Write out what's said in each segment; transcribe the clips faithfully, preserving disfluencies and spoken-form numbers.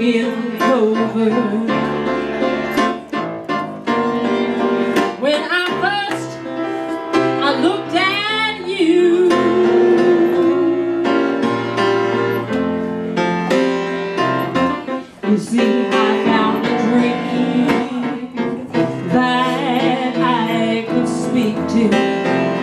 in clover. When I first I looked at you, you see I found a dream that I could speak to.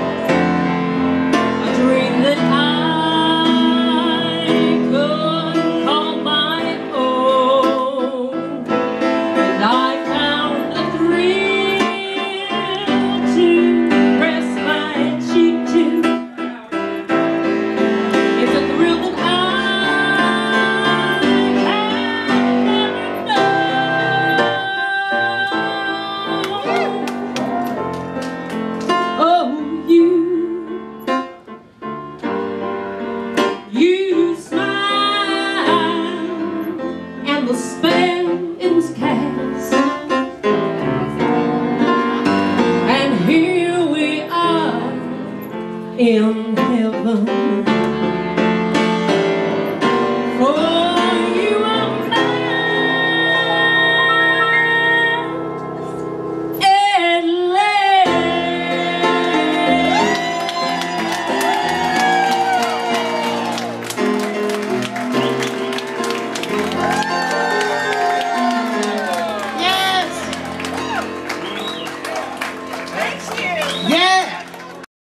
You smiled, and the spell it was cast, and here we are in heaven. Oh,